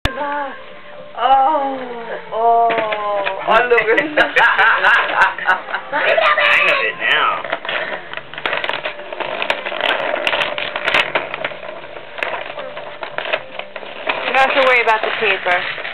Oh, look at that. Hang of it now. You don't have to worry about the paper.